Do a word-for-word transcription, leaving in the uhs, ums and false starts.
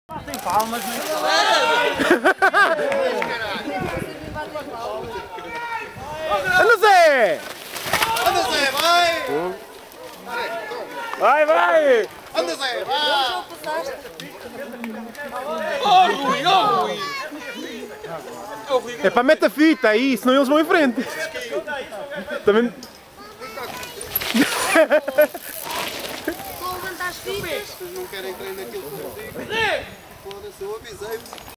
Tem palmas, não Anda Zé! Anda Zé, vai! Vai, vai! Anda Zé, vai! Oh Rui, oh Rui! Oh Rui! É para meta fita aí, senão eles vão em frente. Também... Vou levantar as fitas. Vocês não querem treinar naquilo que eu digo? Foda-se, eu avisei-vos.